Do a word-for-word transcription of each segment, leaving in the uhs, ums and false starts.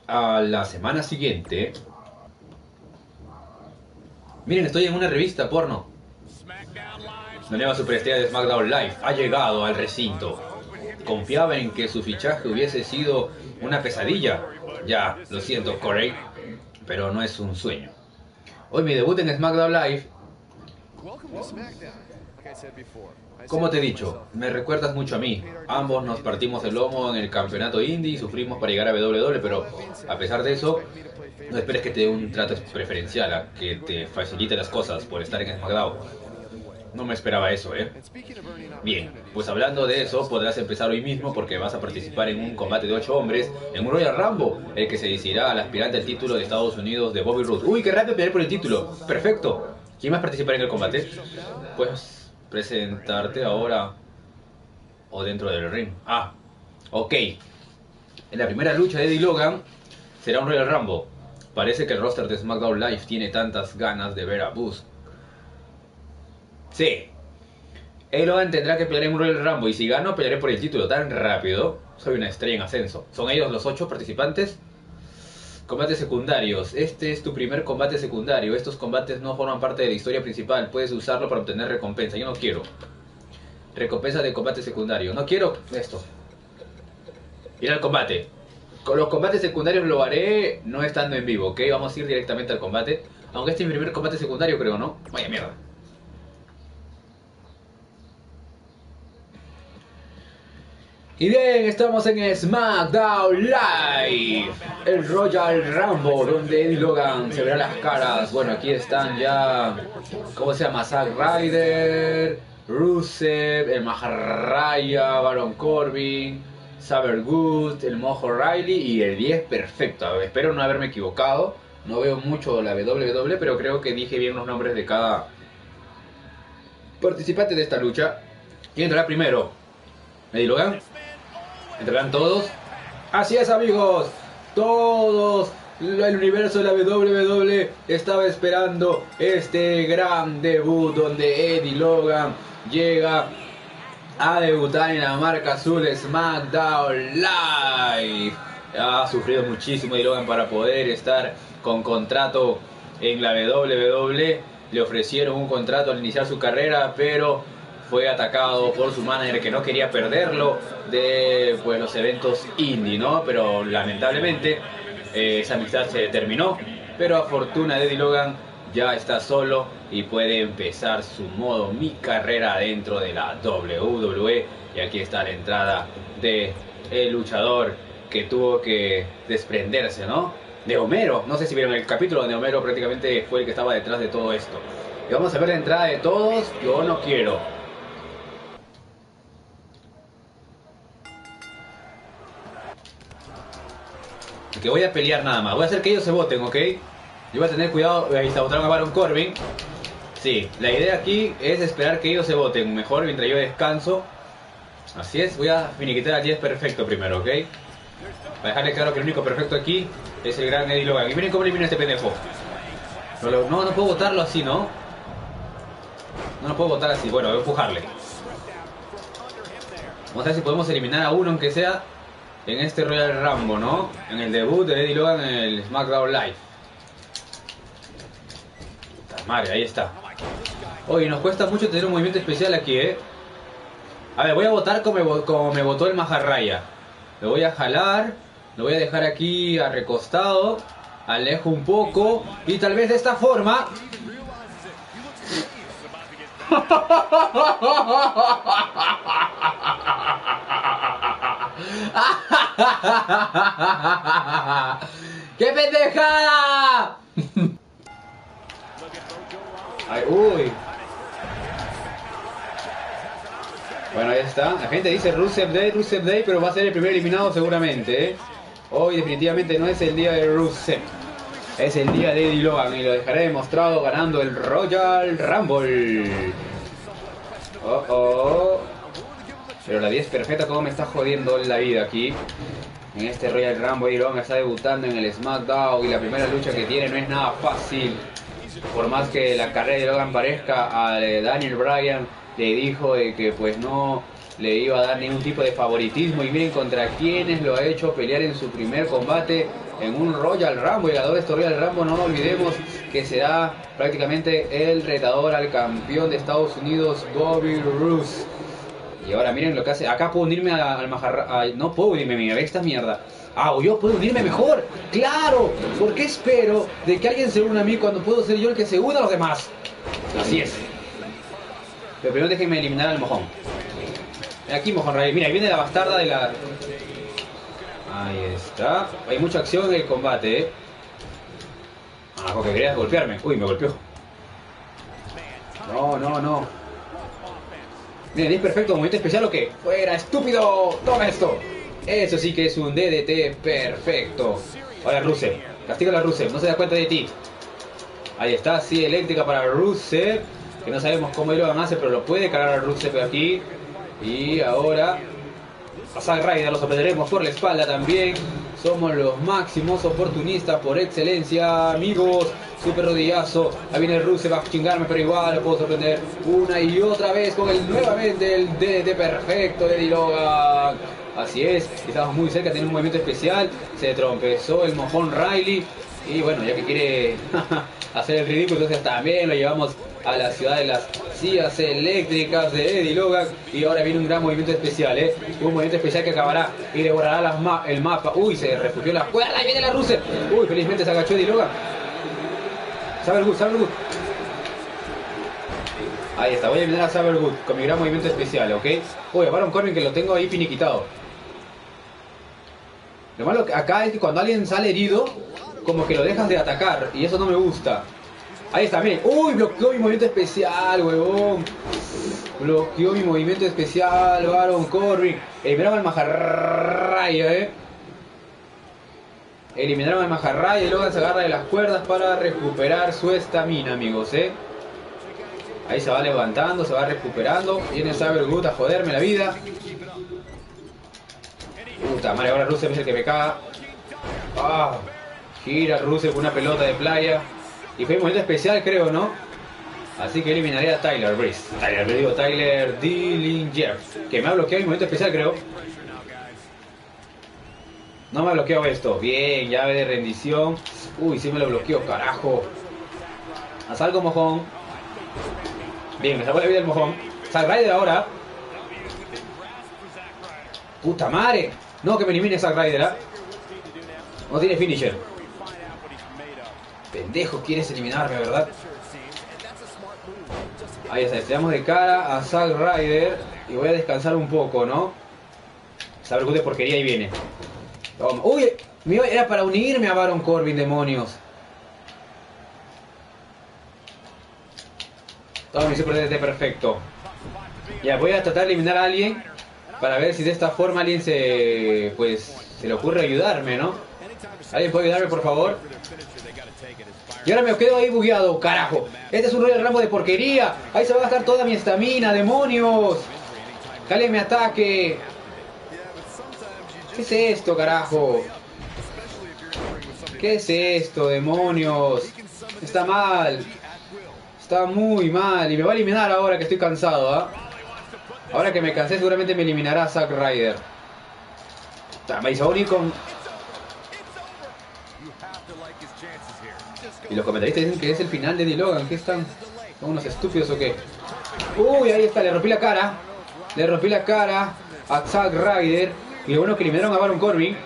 A la semana siguiente... Miren, estoy en una revista porno. La nueva superestrella de SmackDown Live ha llegado al recinto. Confiaba en que su fichaje hubiese sido una pesadilla. Ya, lo siento, Corey, pero no es un sueño. Hoy mi debut en SmackDown Live. Como te he dicho, me recuerdas mucho a mí. Ambos nos partimos el lomo en el campeonato indie y sufrimos para llegar a W W E, pero a pesar de eso, no esperes que te dé un trato preferencial, a que te facilite las cosas por estar en SmackDown. No me esperaba eso, ¿eh? Bien, pues hablando de eso, podrás empezar hoy mismo porque vas a participar en un combate de ocho hombres en un Royal Rumble, el que se decidirá al aspirante al título de Estados Unidos de Bobby Roode. ¡Uy, qué rápido pelear por el título! ¡Perfecto! ¿Quién más participará en el combate? Pues presentarte ahora o dentro del ring. Ah, ok. En la primera lucha de Eddie Logan será un Royal Rumble. Parece que el roster de SmackDown Live tiene tantas ganas de ver a Buzz. Sí. Eddie Logan tendrá que pelear en un Royal Rumble y si gano pelearé por el título tan rápido. Soy una estrella en ascenso. ¿Son ellos los ocho participantes? Combates secundarios. Este es tu primer combate secundario. Estos combates no forman parte de la historia principal. Puedes usarlo para obtener recompensa. Yo no quiero. Recompensa de combate secundario. No quiero esto. Ir al combate. Con los combates secundarios lo haré no estando en vivo, ¿ok? Vamos a ir directamente al combate. Aunque este es mi primer combate secundario, creo, ¿no? Vaya mierda. Y bien, estamos en SmackDown Live, el Royal Rumble, donde Eddie Logan se verá las caras. Bueno, aquí están ya, ¿cómo se llama? Zack Ryder, Rusev, el Maharraya, Baron Corbin, Saber Good, el Mojo Riley y el diez perfecto. A ver, espero no haberme equivocado, no veo mucho la W W E, pero creo que dije bien los nombres de cada participante de esta lucha. ¿Quién entrará primero? ¿Eddie Logan? ¿Entrarán todos? Así es, amigos, todos. El universo de la W W E estaba esperando este gran debut donde Eddie Logan llega a debutar en la marca azul SmackDown Live. Ha sufrido muchísimo Eddie Logan para poder estar con contrato en la W W E. Le ofrecieron un contrato al iniciar su carrera, pero fue atacado por su manager que no quería perderlo de pues, los eventos indie, ¿no? Pero lamentablemente eh, esa amistad se terminó. Pero a fortuna de Eddie Logan ya está solo y puede empezar su modo mi carrera dentro de la W W E. Y aquí está la entrada de el luchador que tuvo que desprenderse, ¿no? De Homero. No sé si vieron el capítulo donde Homero prácticamente fue el que estaba detrás de todo esto. Y vamos a ver la entrada de todos. Yo no quiero. Que voy a pelear nada más. Voy a hacer que ellos se voten, ¿ok? Yo voy a tener cuidado. Ahí está, votaron a Baron Corbin. Sí, la idea aquí es esperar que ellos se voten mejor mientras yo descanso. Así es, voy a finiquitar al diez perfecto primero, ¿ok? Para dejarle claro que el único perfecto aquí es el gran Eddie Logan. Y miren cómo elimina este pendejo. No, no, no puedo votarlo así, ¿no? No lo puedo votar así. Bueno, voy a empujarle. Vamos a ver si podemos eliminar a uno, aunque sea en este Royal Rumble, ¿no? En el debut de Eddie Logan en el SmackDown Live. Puta madre, ahí está. Oye, nos cuesta mucho tener un movimiento especial aquí, ¿eh? A ver, voy a votar como me, como me votó el Maharraya. Lo voy a jalar, lo voy a dejar aquí a recostado, alejo un poco y tal vez de esta forma... ¡Qué pendejada! Ay, uy. Bueno, ahí está. La gente dice Rusev Day, Rusev Day, pero va a ser el primer eliminado seguramente, ¿eh? Hoy definitivamente no es el día de Rusev. Es el día de Eddie Logan y lo dejaré demostrado ganando el Royal Rumble. Oh, oh. Pero la diez perfecta como me está jodiendo la vida aquí. En este Royal Rumble Eddie Logan está debutando en el SmackDown y la primera lucha que tiene no es nada fácil. Por más que la carrera de Logan parezca a Daniel Bryan, le dijo de que pues no le iba a dar ningún tipo de favoritismo. Y miren contra quienes lo ha hecho pelear en su primer combate en un Royal Rumble. El ganador de este Royal Rumble, no olvidemos que será prácticamente el retador al campeón de Estados Unidos, Bobby Roode. Y ahora miren lo que hace. Acá puedo unirme al Maharra... No puedo unirme, mira, esta mierda. Ah, o yo puedo unirme mejor. ¡Claro! ¿Por qué espero de que alguien se una a mí cuando puedo ser yo el que se una a los demás? Así es. Pero primero déjenme eliminar al mojón. Aquí mojón Ray. Mira, ahí viene la bastarda de la... Ahí está. Hay mucha acción en el combate, ¿eh? Ah, porque querías golpearme. Uy, me golpeó. No, no, no. Miren, ¿es perfecto movimiento especial o qué? ¡Fuera, estúpido! ¡Toma esto! Eso sí que es un D D T perfecto. Ahora Rusev. Castiga a Rusev, no se da cuenta de ti. Ahí está, sí, eléctrica para Rusev. Que no sabemos cómo lo van a hacer, pero lo puede cargar a Rusev aquí. Y ahora a Zack Ryder lo sorprenderemos por la espalda también. Somos los máximos oportunistas por excelencia, amigos. Super rodillazo. Ahí viene Rusev a chingarme, pero igual lo puedo sorprender una y otra vez con el nuevamente el D D T perfecto de Eddie Logan. Así es, estamos muy cerca, tiene un movimiento especial. Se trompezó el mojón Riley. Y bueno, ya que quiere hacer el ridículo, entonces también lo llevamos a la ciudad de las sillas eléctricas de Eddie Logan. Y ahora viene un gran movimiento especial, ¿eh? Un movimiento especial que acabará y devorará las ma el mapa. Uy, se refugió en la cuerda. Ahí viene la Rusev. Uy, felizmente se agachó Eddie Logan. Sabergood, Sabergood. Ahí está, voy a eliminar a Sabergood con mi gran movimiento especial, ¿ok? Uy, a Baron Corbin que lo tengo ahí finiquitado. Lo malo acá es que cuando alguien sale herido, como que lo dejas de atacar, y eso no me gusta. Ahí está, miren. Uy, bloqueó mi movimiento especial, huevón. Bloqueó mi movimiento especial, Baron Corbin. Eliminaron al Maharraya, eh. Eliminaron al Maharraya y Logan se agarra de las cuerdas para recuperar su estamina, amigos, eh. Ahí se va levantando, se va recuperando. Viene Sabergood a joderme la vida. Puta madre, ahora Rusev es el que me caga. Ah, gira Rusev con una pelota de playa. Y fue un momento especial, creo, ¿no? Así que eliminaré a Tyler Breeze. Tyler, le digo Tyler Dillinger. Que me ha bloqueado el momento especial, creo. No me ha bloqueado esto. Bien, llave de rendición. Uy, sí me lo bloqueó, carajo. Haz algo, mojón. Bien, me salvó la vida el mojón. Zack Ryder ahora. Puta madre. No, que me elimine Zack Ryder, ¿eh? No tiene finisher. Pendejo, quieres eliminarme, ¿verdad? Ahí está, estamos de cara a Zack Ryder. Y voy a descansar un poco, ¿no? Saber de porquería y viene. Toma. Uy, era para unirme a Baron Corbin, demonios. Toma mi super D D T perfecto. Ya, voy a tratar de eliminar a alguien. Para ver si de esta forma alguien se... Pues... Se le ocurre ayudarme, ¿no? ¿Alguien puede ayudarme, por favor? Y ahora me quedo ahí bugueado, carajo. Este es un Royal Rumble de porquería. Ahí se va a gastar toda mi estamina, demonios. Que alguien me ataque. ¿Qué es esto, carajo? ¿Qué es esto, demonios? Está mal. Está muy mal. Y me va a eliminar ahora que estoy cansado, ¿ah? ¿eh? Ahora que me cansé seguramente me eliminará Zack Ryder. Me hizo unir con... Y los comentaristas dicen que es el final de Eddie Logan. ¿Qué están? ¿Son unos estúpidos o qué? Uy, ahí está, le rompí la cara. Le rompí la cara a Zack Ryder. Y lo bueno que eliminaron a Baron Corbin.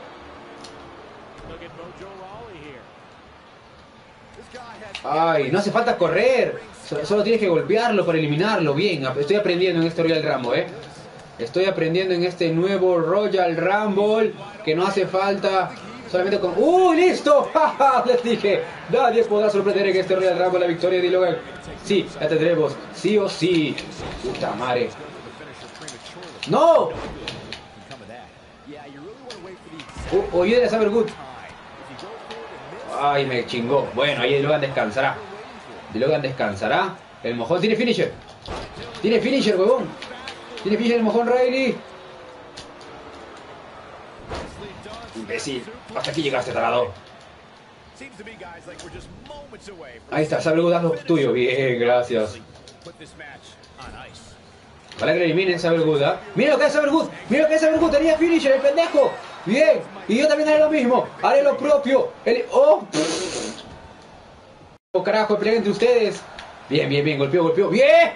Ay, no hace falta correr. Solo tienes que golpearlo para eliminarlo. Bien, estoy aprendiendo en este Royal Rumble, ¿eh? Estoy aprendiendo en este nuevo Royal Rumble. Que no hace falta solamente con... ¡Uh, listo! ¡Ja! Les dije, nadie podrá sorprender en este Royal Rumble la victoria de Eddie Logan. Sí, la tendremos, sí o sí. Puta madre. ¡No! Uh, Oye, de Sabergood. Ay, me chingó. Bueno, ahí Eddie Logan descansará. Eddie Logan descansará. El mojón tiene finisher. Tiene finisher, huevón. Tiene finisher el mojón Riley. Imbécil. Hasta aquí llegaste, tarado. Ahí está, Sabergood, haz lo tuyo. Bien, gracias. Ojalá que lo eliminen Saber Good, ¿eh? Mira lo que es Saber Good, mira lo que es Saber Good, tenía finisher, el pendejo. Bien, y yo también haré lo mismo, haré lo propio. El... ¡Oh! ¡Oh, carajo! Peleen entre ustedes. Bien, bien, bien, golpeó, golpeó. ¡Bien!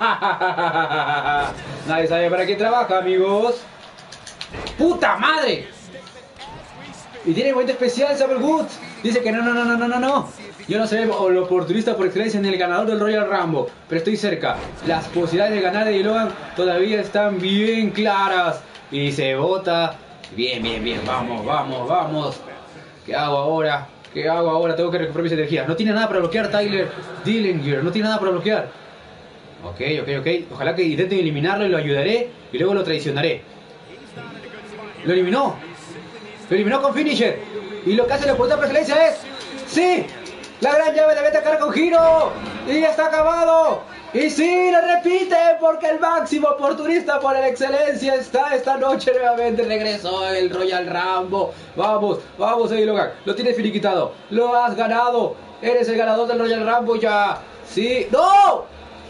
Nadie sabe para qué trabaja, amigos. ¡Puta madre! Y tiene momento especial, Saber Good. Dice que no, no, no, no, no, no, no. Yo no soy el oportunista por excelencia en el ganador del Royal Rumble, pero estoy cerca. Las posibilidades de ganar de Eddie Logan todavía están bien claras. Y se vota. Bien, bien, bien. Vamos, vamos, vamos. ¿Qué hago ahora? ¿Qué hago ahora? Tengo que recuperar mis energías. No tiene nada para bloquear Tyler Dillinger. No tiene nada para bloquear. Ok, ok, ok. Ojalá que intenten eliminarlo y lo ayudaré. Y luego lo traicionaré. Lo eliminó. Lo eliminó con finisher. Y lo que hace la oportunidad por excelencia es... ¡Sí! La gran llave debe atacar con giro. Y ya está acabado. Y sí, lo repite porque el máximo oportunista por la excelencia está esta noche nuevamente. Regresó el Royal Rumble. Vamos, vamos, Eddie Logan. Lo tienes finiquitado. Lo has ganado. Eres el ganador del Royal Rumble ya. Sí. ¡No!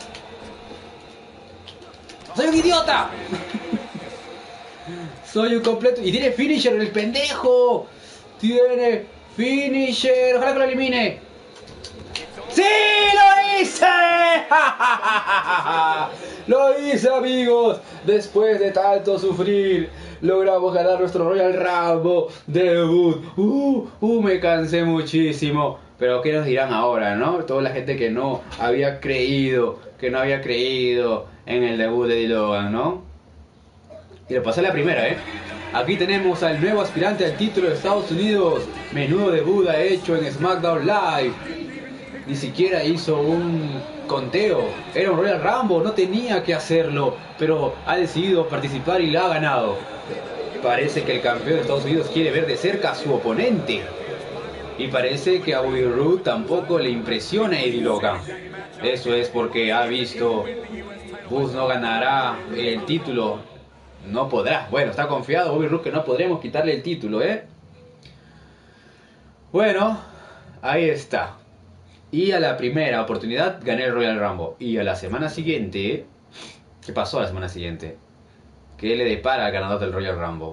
¡Soy un idiota! Soy un completo. Y tiene finisher el pendejo. Tiene finisher. Ojalá que lo elimine. ¡Sí! ¡Lo hice! ¡Lo hice, amigos! Después de tanto sufrir, logramos ganar nuestro Royal Rumble debut. Uh, uh, me cansé muchísimo. Pero ¿qué nos dirán ahora, no? Toda la gente que no había creído, que no había creído en el debut de Eddie Logan, ¿no? Y lo pasé a la primera, ¿eh? Aquí tenemos al nuevo aspirante al título de Estados Unidos. Menudo debut ha hecho en SmackDown Live. Ni siquiera hizo un conteo. Era un Royal Rumble, no tenía que hacerlo. Pero ha decidido participar y la ha ganado. Parece que el campeón de Estados Unidos quiere ver de cerca a su oponente. Y parece que a Bobby Roode tampoco le impresiona a Eddie Logan. Eso es porque ha visto... Buzz no ganará el título. No podrá. Bueno, está confiado Bobby Roode que no podremos quitarle el título, ¿eh? Bueno, ahí está. Y a la primera oportunidad gané el Royal Rumble. Y a la semana siguiente... ¿Qué pasó a la semana siguiente? ¿Qué le depara al ganador del Royal Rumble?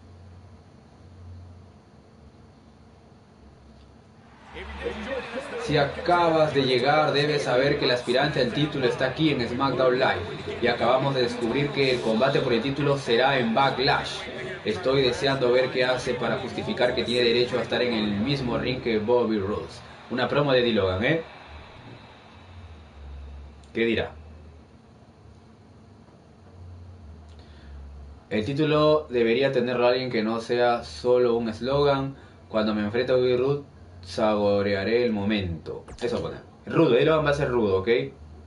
Si acabas de llegar, debes saber que el aspirante al título está aquí en SmackDown Live. Y acabamos de descubrir que el combate por el título será en Backlash. Estoy deseando ver qué hace para justificar que tiene derecho a estar en el mismo ring que Bobby Roode. Una promo de Eddie Logan, ¿eh? ¿Qué dirá? El título debería tenerlo alguien que no sea solo un eslogan. Cuando me enfrente a Bobby Roode, saborearé el momento. Eso pone. Rudo, Eddie Logan va a ser rudo, ¿ok?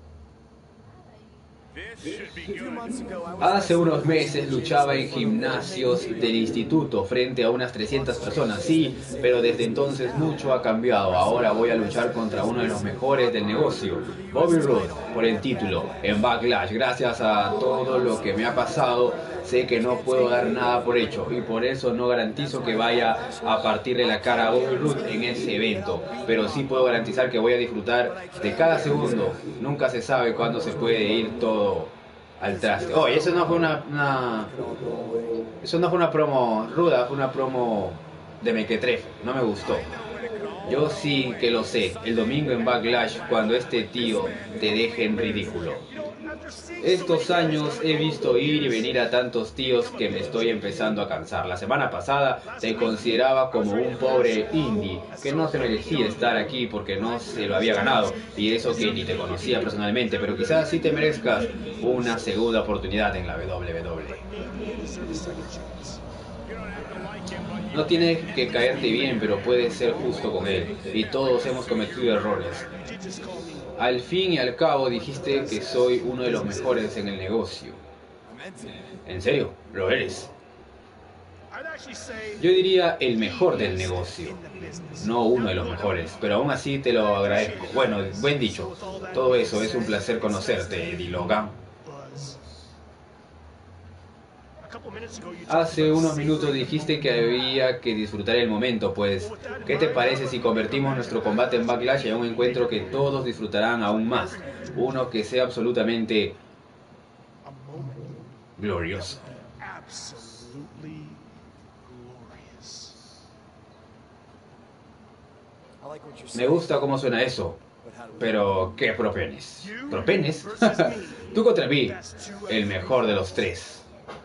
Hace unos meses luchaba en gimnasios del instituto frente a unas trescientas personas, sí, pero desde entonces mucho ha cambiado. Ahora voy a luchar contra uno de los mejores del negocio, Bobby Roode, por el título en Backlash. Gracias a todo lo que me ha pasado, sé que no puedo dar nada por hecho y por eso no garantizo que vaya a partirle la cara a Bobby Roode en ese evento, pero sí puedo garantizar que voy a disfrutar de cada segundo. Nunca se sabe cuándo se puede ir todo al traste. Oh, y eso no fue una, una... Eso no fue una promo ruda, fue una promo de mequetrefe. No me gustó. Yo sí que lo sé. El domingo en Backlash, cuando este tío te deje en ridículo. Estos años he visto ir y venir a tantos tíos que me estoy empezando a cansar. La semana pasada te consideraba como un pobre indie que no se merecía estar aquí porque no se lo había ganado, y eso que ni te conocía personalmente, pero quizás sí te merezcas una segunda oportunidad en la doble u doble u E. No tiene que caerte bien, pero puedes ser justo con él, y todos hemos cometido errores. Al fin y al cabo dijiste que soy uno de los mejores en el negocio. ¿En serio? ¿Lo eres? Yo diría el mejor del negocio, no uno de los mejores, pero aún así te lo agradezco. Bueno, buen dicho. Todo eso, es un placer conocerte, Eddie Logan. Hace unos minutos dijiste que había que disfrutar el momento, pues, ¿qué te parece si convertimos nuestro combate en Backlash en un encuentro que todos disfrutarán aún más? Uno que sea absolutamente glorioso. Me gusta cómo suena eso. Pero, ¿qué propenes? ¿Propenes? Tú contra mí, el mejor de los tres.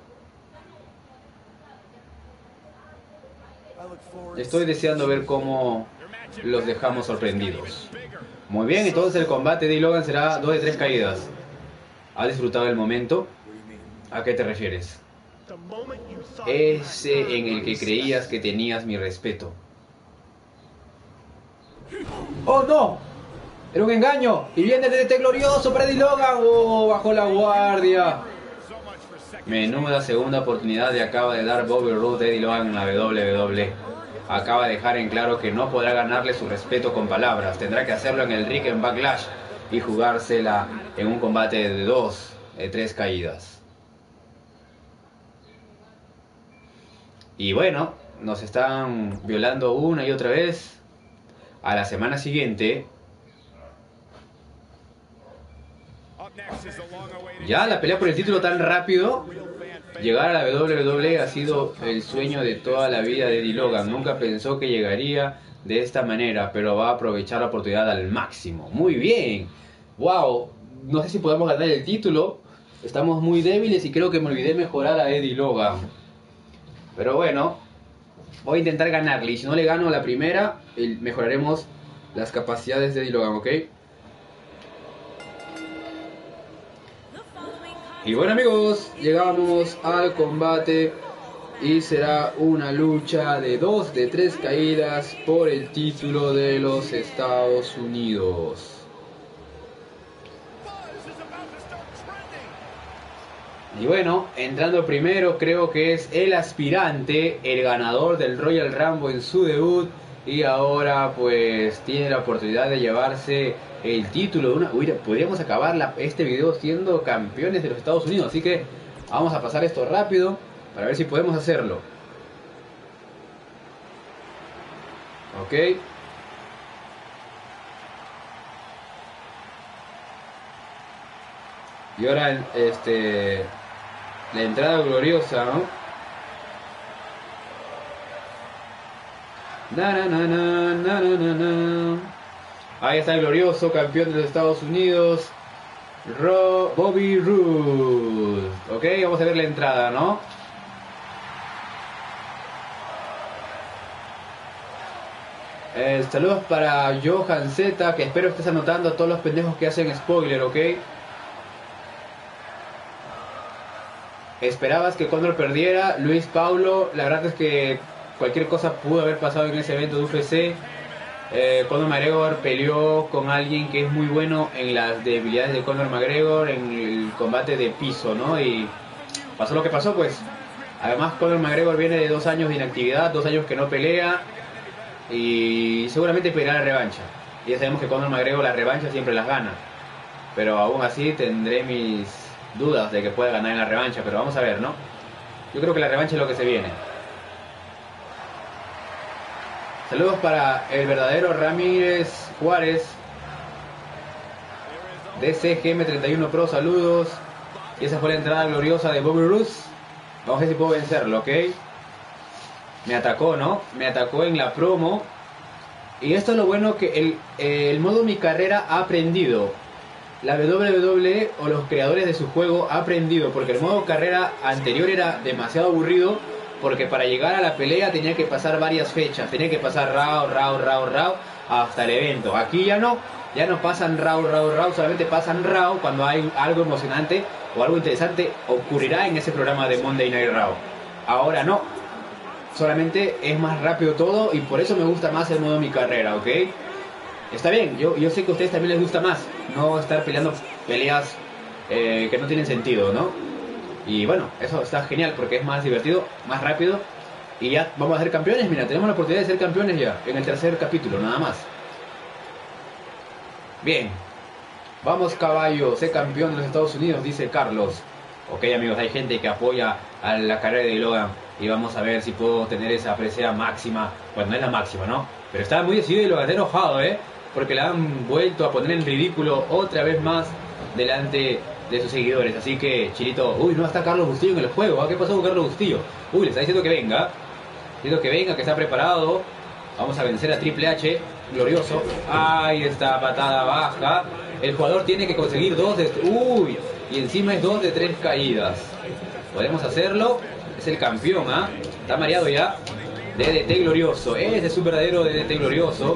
Estoy deseando ver cómo los dejamos sorprendidos. Muy bien, entonces el combate de Logan será dos de tres caídas. ¿Has disfrutado del momento? ¿A qué te refieres? Ese en el que creías que tenías mi respeto. ¡Oh, no! ¡Era un engaño! ¡Y viene el D D T glorioso para Eddie Logan! ¡Oh, bajó la guardia! Menuda segunda oportunidad le acaba de dar Bobby Roode a Eddie Logan en la W W E. Acaba de dejar en claro que no podrá ganarle su respeto con palabras. Tendrá que hacerlo en el ring en Backlash y jugársela en un combate de dos, de tres caídas. Y bueno, nos están violando una y otra vez. A la semana siguiente, ya la pelea por el título tan rápido. Llegar a la W W E ha sido el sueño de toda la vida de Eddie Logan. Nunca pensó que llegaría de esta manera, pero va a aprovechar la oportunidad al máximo. Muy bien. Wow. No sé si podemos ganar el título. Estamos muy débiles y creo que me olvidé mejorar a Eddie Logan. Pero bueno, voy a intentar ganarle. Y si no le gano la primera, mejoraremos las capacidades de Eddie Logan, ¿ok? Y bueno amigos, llegamos al combate y será una lucha de dos de tres caídas por el título de los Estados Unidos. Y bueno, entrando primero creo que es el aspirante, el ganador del Royal Rumble en su debut y ahora pues tiene la oportunidad de llevarse el título de una... Uy, podríamos acabar la, este video siendo campeones de los Estados Unidos, así que vamos a pasar esto rápido para ver si podemos hacerlo. Ok. Y ahora este la entrada gloriosa, ¿no? Na, na, na, na, na, na, na. Ahí está el glorioso campeón de los Estados Unidos, Ro Bobby Roode. Ok, vamos a ver la entrada, ¿no? Eh, saludos para Johan Z, que espero estés anotando a todos los pendejos que hacen spoiler, ¿ok? Esperabas que Conor perdiera, Luis Paulo. La verdad es que cualquier cosa pudo haber pasado en ese evento de U F C. Eh, Conor McGregor peleó con alguien que es muy bueno en las debilidades de Conor McGregor en el combate de piso, ¿no? Y pasó lo que pasó, pues. Además, Conor McGregor viene de dos años de inactividad, dos años que no pelea y seguramente peleará la revancha. Y ya sabemos que Conor McGregor la revancha siempre las gana, pero aún así tendré mis dudas de que pueda ganar en la revancha, pero vamos a ver, ¿no? Yo creo que la revancha es lo que se viene. Saludos para el verdadero Ramírez Juárez, D C G M treinta y uno Pro, saludos. Y esa fue la entrada gloriosa de Bobby Roode. Vamos a ver si puedo vencerlo, ¿ok? Me atacó, ¿no? Me atacó en la promo. Y esto es lo bueno, que el, el modo Mi Carrera ha aprendido. La W W E o los creadores de su juego ha aprendido, porque el modo carrera anterior era demasiado aburrido, porque para llegar a la pelea tenía que pasar varias fechas, tenía que pasar round, round, round, round hasta el evento. Aquí ya no, ya no pasan round, round, round, solamente pasan round cuando hay algo emocionante o algo interesante ocurrirá en ese programa de Monday Night Raw. Ahora no, solamente es más rápido todo y por eso me gusta más el modo Mi Carrera, ¿ok? Está bien, yo, yo sé que a ustedes también les gusta más no estar peleando peleas eh, que no tienen sentido, ¿no? Y bueno, eso está genial porque es más divertido, más rápido. Y ya vamos a ser campeones, mira, tenemos la oportunidad de ser campeones ya, en el tercer capítulo, nada más. Bien, vamos caballo, sé campeón de los Estados Unidos, dice Carlos. Ok amigos, hay gente que apoya a la carrera de Logan y vamos a ver si puedo tener esa presea máxima. Bueno, no es la máxima, ¿no? Pero está muy decidido y Logan está enojado, ¿eh? Porque la han vuelto a poner en ridículo otra vez más delante de sus seguidores. Así que, Chilito, uy, no está Carlos Bustillo en el juego. ¿eh? ¿Qué pasó con Carlos Bustillo? Uy, le está diciendo que venga. Diciendo que venga, que está preparado. Vamos a vencer a Triple H. Glorioso. Ahí está, patada baja. El jugador tiene que conseguir dos de... Uy, y encima es dos de tres caídas. Podemos hacerlo. Es el campeón, ¿ah? ¿eh? Está mareado ya. D D T Glorioso. Ese es un verdadero D D T Glorioso.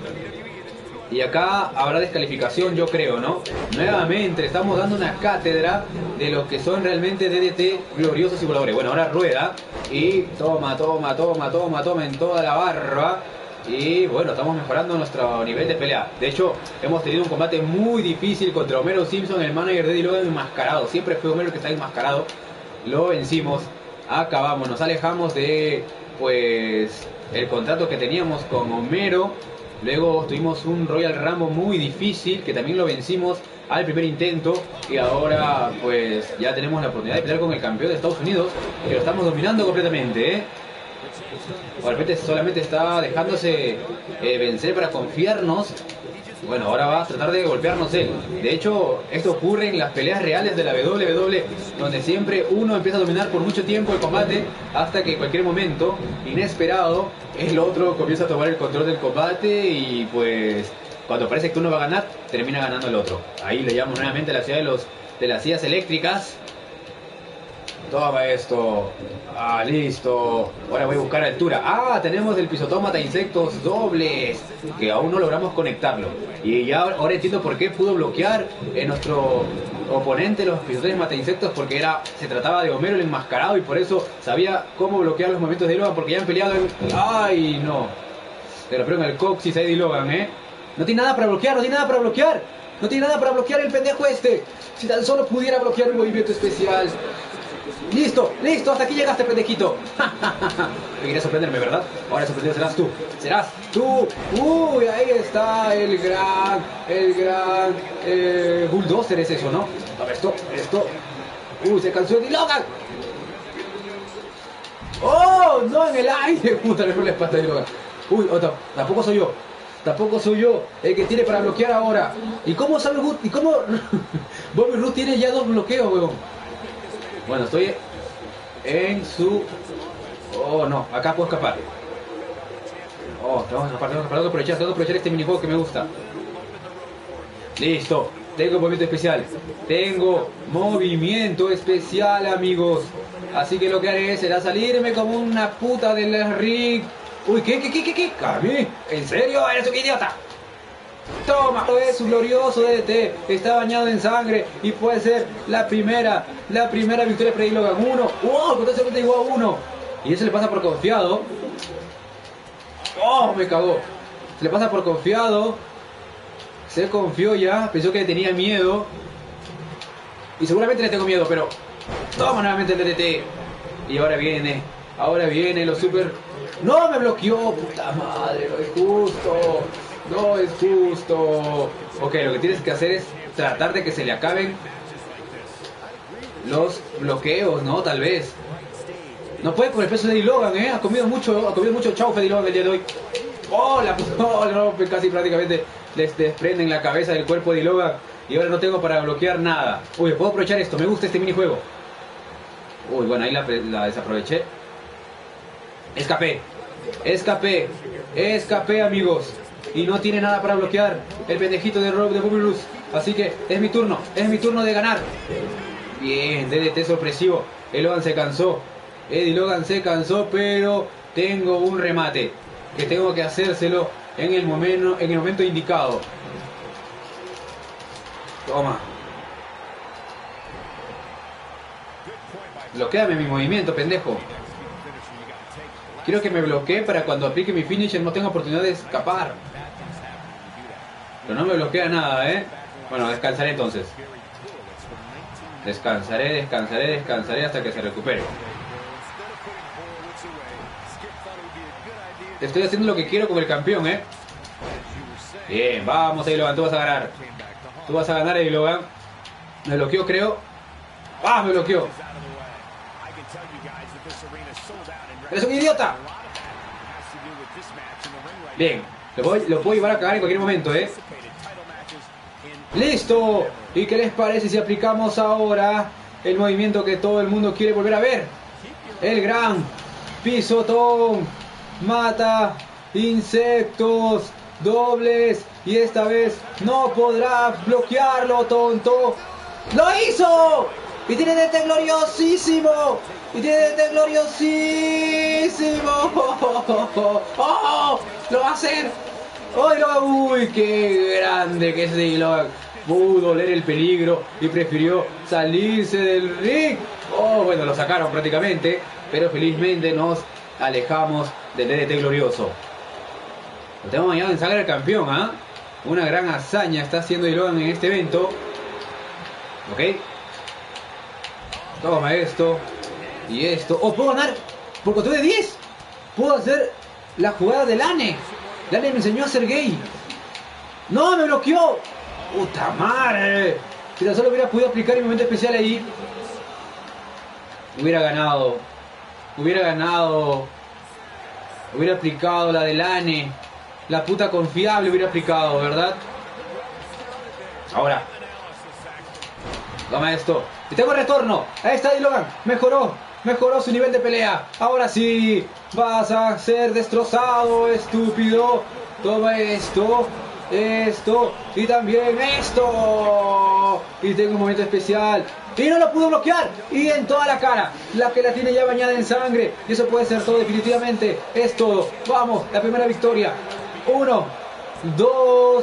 Y acá habrá descalificación, yo creo, ¿no? Nuevamente estamos dando una cátedra de lo que son realmente D D T gloriosos y voladores. Bueno, ahora rueda y toma, toma, toma, toma, toma en toda la barba. Y bueno, estamos mejorando nuestro nivel de pelea. De hecho, hemos tenido un combate muy difícil contra Homero Simpson, el manager de Eddie Logan enmascarado. Siempre fue Homero el que está enmascarado. Lo vencimos, acabamos, nos alejamos de, pues, el contrato que teníamos con Homero. Luego tuvimos un Royal Rumble muy difícil, que también lo vencimos al primer intento. Y ahora pues ya tenemos la oportunidad de pelear con el campeón de Estados Unidos, que lo estamos dominando completamente, ¿eh? O de repente solamente está dejándose eh, vencer para confiarnos. Bueno, ahora va a tratar de golpearnos él. De hecho, esto ocurre en las peleas reales de la W W E, donde siempre uno empieza a dominar por mucho tiempo el combate, hasta que en cualquier momento, inesperado, el otro comienza a tomar el control del combate y pues cuando parece que uno va a ganar, termina ganando el otro. Ahí le llamo nuevamente a la ciudad de, los, de las sillas eléctricas. Toma esto. Ah, listo. Ahora voy a buscar altura. Ah, tenemos el pisotón mata insectos dobles, que aún no logramos conectarlo. Y ya ahora entiendo por qué pudo bloquear en nuestro oponente los pisotones mata insectos, porque era, se trataba de Homero el enmascarado y por eso sabía cómo bloquear los movimientos de Logan, porque ya han peleado en... ¡Ay, no! Le rompieron el coxis a Eddie Logan, ¿eh? No tiene nada para bloquear, no tiene nada para bloquear. No tiene nada para bloquear el pendejo este. Si tan solo pudiera bloquear un movimiento especial. Listo, listo, hasta aquí llegaste, pendejito. Me querías sorprenderme, ¿verdad? Ahora sorprendido serás tú. Serás tú. Uy, ahí está el gran, el gran eh, bulldozer es eso, ¿no? A ver, esto, esto. Uy, se cansó Eddie Logan. Oh, no, en el aire. Puta, le fue la espalda de Logan. Uy, otra, tampoco soy yo. Tampoco soy yo el que tiene para bloquear ahora. ¿Y cómo sabe Root? ¿Y cómo Bobby Roode tiene ya dos bloqueos, weón? Bueno, estoy en su... Oh, no, acá puedo escapar. Oh, tengo que escapar, tengo que escapar, tengo que aprovechar, tengo que aprovechar este minijuego que me gusta. Listo, tengo movimiento especial. Tengo movimiento especial, amigos. Así que lo que haré será salirme como una puta del ring. Uy, ¿qué, qué, qué, qué, qué? ¿Cami? ¿En serio? ¡Eres un idiota! Toma, es un glorioso D D T, está bañado en sangre y puede ser la primera, la primera victoria para Eddie Logan. Uno, wow, totalmente igual a uno. Y eso le pasa por confiado. Oh, me cagó. Se le pasa por confiado. Se confió ya, pensó que le tenía miedo. Y seguramente le tengo miedo, pero toma nuevamente el D D T. Y ahora viene, ahora viene los super... No, me bloqueó, puta madre, no es justo. No es justo. Ok, lo que tienes que hacer es tratar de que se le acaben los bloqueos, ¿no? Tal vez. No puede por el peso de Eddie Logan, ¿eh? Ha comido mucho, ha comido mucho chaufa Eddie Logan el día de hoy. Oh, la oh, no, casi prácticamente les desprenden la cabeza del cuerpo de Eddie Logan. Y ahora no tengo para bloquear nada. Uy, puedo aprovechar esto, me gusta este minijuego. Uy, bueno, ahí la, la desaproveché. Escapé. Escapé. Escapé, amigos. Y no tiene nada para bloquear el pendejito de Rob de Bobby Roode. Así que es mi turno, es mi turno de ganar. Bien, D D T sorpresivo. Eddie Logan se cansó. Eddie Logan se cansó, pero tengo un remate que tengo que hacérselo en el momento, en el momento indicado. Toma. Bloquéame mi movimiento, pendejo. Quiero que me bloquee para cuando aplique mi finisher no tenga oportunidad de escapar. Pero no me bloquea nada, ¿eh? Bueno, descansaré entonces. Descansaré, descansaré, descansaré hasta que se recupere. Estoy haciendo lo que quiero con el campeón, ¿eh? Bien, vamos, Eddie Logan, tú vas a ganar. Tú vas a ganar, Eddie Logan. Me bloqueó, creo. ¡Ah, me bloqueó! ¡Eres un idiota! Bien, lo puedo, lo puedo llevar a cagar en cualquier momento, ¿eh? ¡Listo! ¿Y qué les parece si aplicamos ahora el movimiento que todo el mundo quiere volver a ver? El gran pisotón. Mata insectos dobles. Y esta vez no podrá bloquearlo, tonto. ¡Lo hizo! Y tiene D T gloriosísimo. Y tiene D T gloriosísimo. ¡Oh! ¡Lo va a hacer! ¡Ay, no! ¡Uy, qué grande que es D-Logan! Pudo leer el peligro y prefirió salirse del ring. Oh, bueno, lo sacaron prácticamente, pero felizmente nos alejamos del D D T glorioso. Lo tenemos mañana en sangre al campeón, ¿ah? ¿eh? Una gran hazaña está haciendo D-Logan en este evento. Ok. Toma esto. Y esto. ¡Oh, puedo ganar! Por control de diez. Puedo hacer la jugada de Lane. Lane me enseñó a ser gay. ¡No, me bloqueó! ¡Puta madre! Si tan solo hubiera podido aplicar mi momento especial ahí, hubiera ganado. Hubiera ganado. Hubiera aplicado la de Lane. La puta confiable hubiera aplicado, ¿verdad? Ahora. Toma esto. Y tengo retorno. Ahí está D-Logan. Mejoró. Mejoró su nivel de pelea. Ahora sí. Vas a ser destrozado, estúpido. Toma esto. Esto. Y también esto. Y tengo un momento especial. Y no lo pudo bloquear. Y en toda la cara. La que la tiene ya bañada en sangre. Y eso puede ser todo definitivamente. Es todo. Vamos. La primera victoria. Uno. Dos.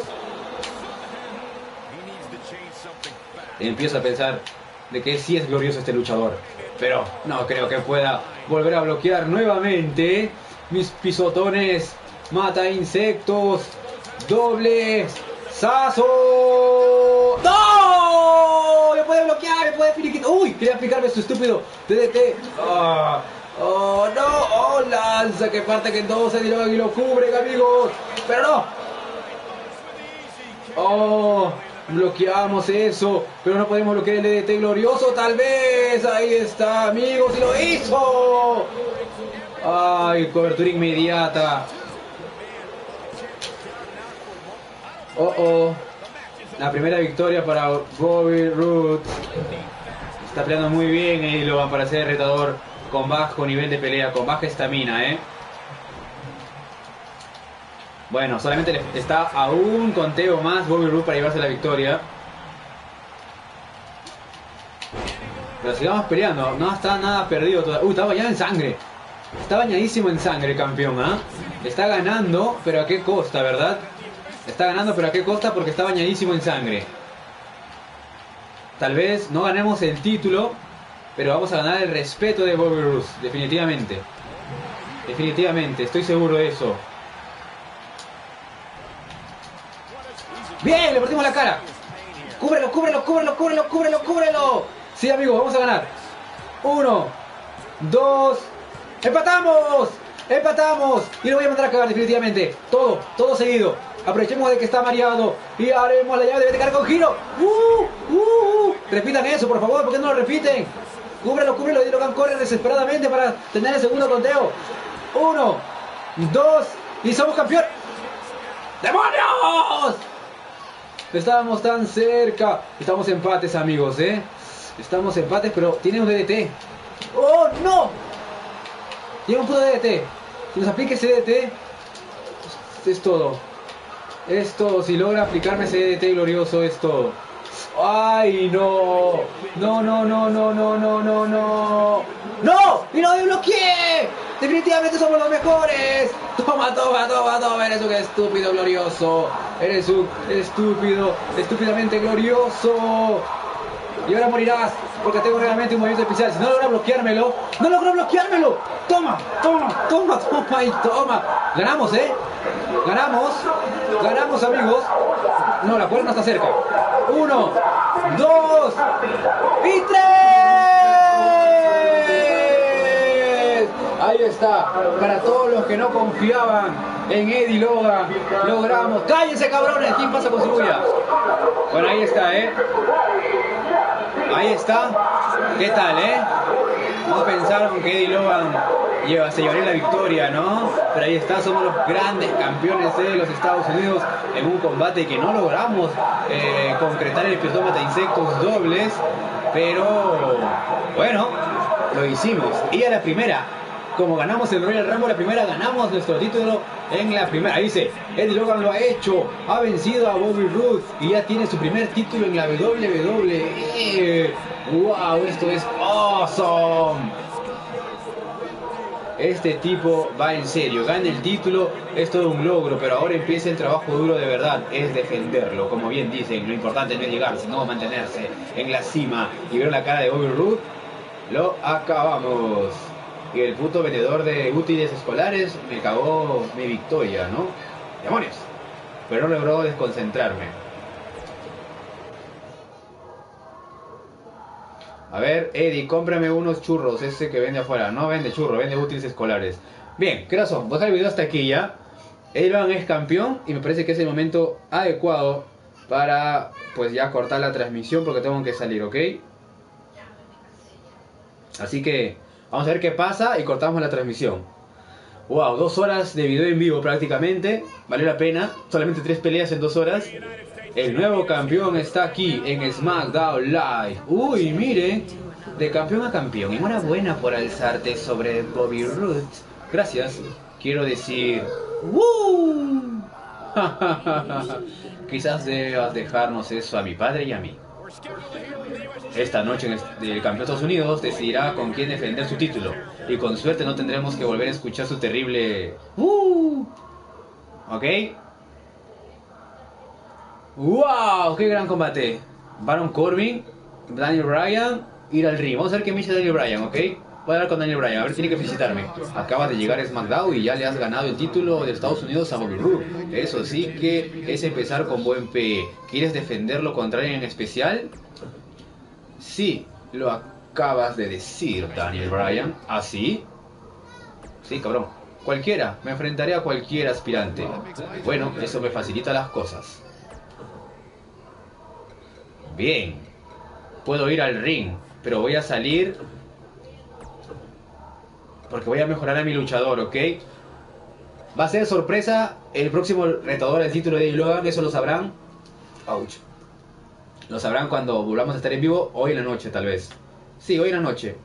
Empiezo a pensar de que sí es glorioso este luchador. Pero no creo que pueda volver a bloquear nuevamente mis pisotones. Mata insectos. Dobles. ¡Sazo! ¡No! Me puede bloquear, me puede finiquitar. ¡Uy! Quería aplicarme su estúpido D D T. ¡Oh! ¡Oh, no! ¡Oh, lanza! Que parte que entonces y lo, y lo cubren, amigos. ¡Pero no! ¡Oh! Bloqueamos eso, pero no podemos bloquear el D D T glorioso, tal vez. Ahí está, amigos, y lo hizo. Ay, cobertura inmediata. Oh, oh. La primera victoria para Bobby Roode. Está peleando muy bien y lo van para ser retador con bajo nivel de pelea, con baja estamina, eh. Bueno, solamente le está a un conteo más Bobby Roode para llevarse la victoria. Pero sigamos peleando, no está nada perdido todavía. Uy, está bañado en sangre. Está bañadísimo en sangre el campeón, ¿ah? ¿eh? Está ganando, pero a qué costa, ¿verdad? Está ganando, pero a qué costa, porque está bañadísimo en sangre. Tal vez no ganemos el título, pero vamos a ganar el respeto de Bobby Roode, definitivamente. Definitivamente, estoy seguro de eso. Bien, le partimos la cara. Cúbrelo, cúbrelo, cúbrelo, cúbrelo, cúbrelo, cúbrelo. Sí, amigos, vamos a ganar. Uno, dos, ¡empatamos! ¡Empatamos! Y lo voy a mandar a cagar definitivamente. Todo, todo seguido. Aprovechemos de que está mareado y haremos la llave de carga con giro. ¡Uh! ¡Uh! ¡Uh! Repitan eso, por favor, ¿por qué no lo repiten? Cúbrelo, cúbrelo. Y D-Logan corre desesperadamente para tener el segundo conteo. Uno, dos, y somos campeón. ¡Demonios! Estábamos tan cerca. Estamos empates, amigos, ¿eh? Estamos empates, pero tiene un D D T. ¡Oh, no! Tiene un puto D D T. Si nos aplique ese D D T, es todo. Es todo. Si logra aplicarme ese D D T glorioso, es todo. ¡Ay, no! ¡No, no, no, no, no, no, no, no! ¡No! ¡Y lo desbloqueé! ¡Definitivamente somos los mejores! ¡Toma, toma, toma, toma! Eres un estúpido glorioso. Eres un estúpido, estúpidamente glorioso. Y ahora morirás, porque tengo realmente un movimiento especial. Si no logra bloqueármelo, no logro bloqueármelo. Toma, toma, toma, toma y toma. Ganamos, ¿eh? Ganamos, ganamos, amigos. No, la puerta no está cerca. Uno, dos y tres. Ahí está. Para todos los que no confiaban en Eddie Logan, logramos. ¡Cállense, cabrones! ¿Quién pasa con su bulla? Bueno, ahí está, ¿eh? Ahí está. ¿Qué tal, eh? No pensaron que Eddie Logan lleva, se llevaría la victoria, ¿no? Pero ahí está, somos los grandes campeones de los Estados Unidos en un combate que no logramos eh, concretar el pilotón mata insectos dobles, pero bueno, lo hicimos. Y a la primera, como ganamos el Royal Rumble, la primera ganamos nuestro título en la primera. Ahí dice, Eddie Logan lo ha hecho, ha vencido a Bobby Roode y ya tiene su primer título en la W W E. ¡Wow! Esto es awesome. Este tipo va en serio, gana el título, es todo un logro, pero ahora empieza el trabajo duro de verdad, es defenderlo. Como bien dicen, lo importante no es llegar, sino mantenerse en la cima. Y ver la cara de Bobby Roode, lo acabamos. Y el puto vendedor de útiles escolares me cagó mi victoria, ¿no? ¡Demonios! Pero no logró desconcentrarme. A ver, Eddie, cómprame unos churros, ese que vende afuera. No vende churros, vende útiles escolares. Bien, ¿qué razón? Voy a dejar el video hasta aquí ya. Eddie Logan es campeón y me parece que es el momento adecuado para, pues ya cortar la transmisión porque tengo que salir, ¿ok? Así que vamos a ver qué pasa y cortamos la transmisión. Wow, dos horas de video en vivo prácticamente. Valió la pena. Solamente tres peleas en dos horas. El nuevo campeón está aquí en SmackDown Live. Uy, miren. De campeón a campeón. Enhorabuena por alzarte sobre Bobby Roode. Gracias. Quiero decir... ¡Woo! Quizás debas dejarnos eso a mi padre y a mí. Esta noche el campeón de Estados Unidos decidirá con quién defender su título. Y con suerte no tendremos que volver a escuchar su terrible... ¡Uh! ¿Ok? ¡Wow! ¡Qué gran combate! Baron Corbin, Daniel Bryan, ir al ring. Vamos a ver qué me dice Daniel Bryan, ¿ok? Voy a hablar con Daniel Bryan, a ver, tiene que felicitarme. Acabas de llegar a SmackDown y ya le has ganado el título de Estados Unidos a Bobby Roode. Eso sí que es empezar con buen pie. ¿Quieres defenderlo contra alguien en especial? Sí, lo acabas de decir, Daniel Bryan. ¿Ah, sí? Sí, cabrón. Cualquiera, me enfrentaré a cualquier aspirante. Bueno, eso me facilita las cosas. Bien. Puedo ir al ring, pero voy a salir porque voy a mejorar a mi luchador, ¿ok? Va a ser sorpresa el próximo retador al título de Eddie Logan, eso lo sabrán. Ouch. Lo sabrán cuando volvamos a estar en vivo, hoy en la noche tal vez. Sí, hoy en la noche.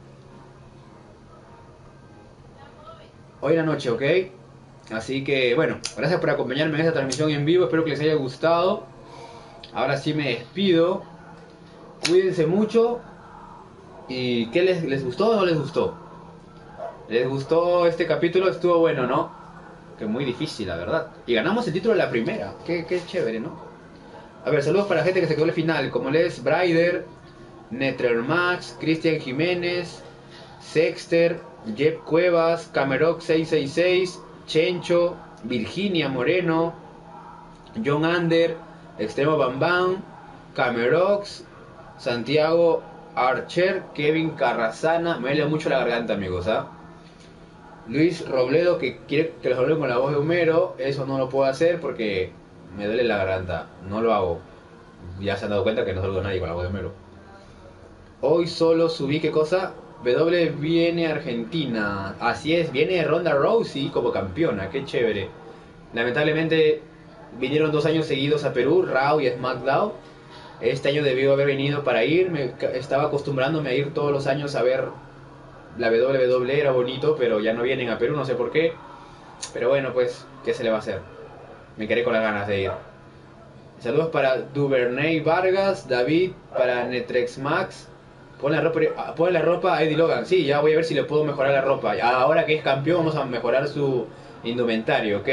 Hoy en la noche, ¿ok? Así que, bueno, gracias por acompañarme en esta transmisión en vivo, espero que les haya gustado. Ahora sí me despido. Cuídense mucho. ¿Y qué les, les gustó o no les gustó? ¿Les gustó este capítulo? Estuvo bueno, ¿no? Que muy difícil, la verdad. Y ganamos el título de la primera. Qué, qué chévere, ¿no? A ver, saludos para la gente que se quedó al final. Como les Brider, Netremax, Cristian Jiménez, Sexter, Jeff Cuevas, Camerox seis seis seis, Chencho, Virginia Moreno, John Ander, Extremo Bambam, Camerox, Santiago Archer, Kevin Carrazana. Me duele mucho la garganta, amigos, ¿ah? ¿eh? Luis Robledo, que quiere que los hable con la voz de Homero. Eso no lo puedo hacer porque me duele la garganta. No lo hago. Ya se han dado cuenta que no saludo a nadie con la voz de Homero. Hoy solo subí, ¿qué cosa? W viene a Argentina. Así es, viene Ronda Rousey como campeona. Qué chévere. Lamentablemente vinieron dos años seguidos a Perú, Raw y SmackDown. Este año debió haber venido para ir. Me estaba acostumbrándome a ir todos los años a ver la W W E, era bonito, pero ya no vienen a Perú, no sé por qué. Pero bueno, pues, ¿qué se le va a hacer? Me quedé con las ganas de ir. Saludos para Duvernay Vargas, David, para Netrex Max. Pon la ropa, pon la ropa a Eddie Logan. Sí, ya voy a ver si le puedo mejorar la ropa. Ahora que es campeón, vamos a mejorar su indumentario, ¿ok?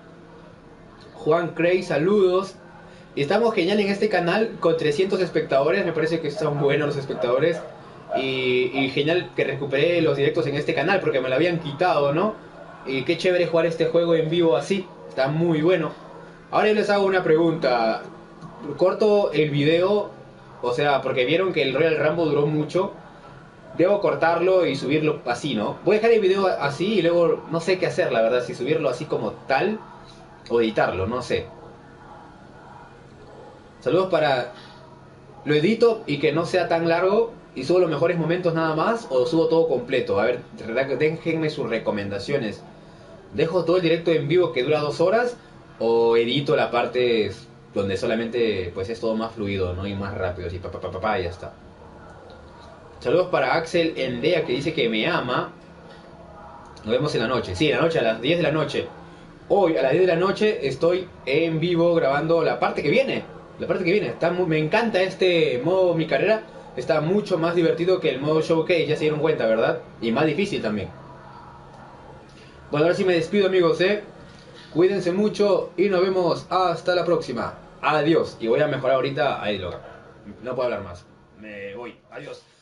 Juan Cray, saludos. Y estamos genial en este canal con trescientos espectadores. Me parece que son buenos los espectadores. Y, y genial que recuperé los directos en este canal porque me lo habían quitado, ¿no? Y qué chévere jugar este juego en vivo así. Está muy bueno. Ahora yo les hago una pregunta. Corto el video, o sea, porque vieron que el Royal Rumble duró mucho. Debo cortarlo y subirlo así, ¿no? Voy a dejar el video así y luego no sé qué hacer, la verdad. Si subirlo así como tal o editarlo, no sé. Saludos para... Lo edito y que no sea tan largo y subo los mejores momentos nada más o subo todo completo. A ver, déjenme sus recomendaciones. ¿Dejo todo el directo en vivo que dura dos horas o edito la parte donde solamente pues es todo más fluido, ¿no? Y más rápido, así pa pa pa pa, pa y ya está. Saludos para Axel Endea que dice que me ama. Nos vemos en la noche. Sí, en la noche, a las diez de la noche. Hoy a las diez de la noche estoy en vivo grabando la parte que viene. La parte que viene. Está muy, me encanta este modo Mi Carrera. Está mucho más divertido que el modo Showcase, ya se dieron cuenta, ¿verdad? Y más difícil también. Bueno, ahora sí me despido, amigos, ¿eh? Cuídense mucho y nos vemos hasta la próxima. Adiós. Y voy a mejorar ahorita. Ahí lo. No puedo hablar más. Me voy. Adiós.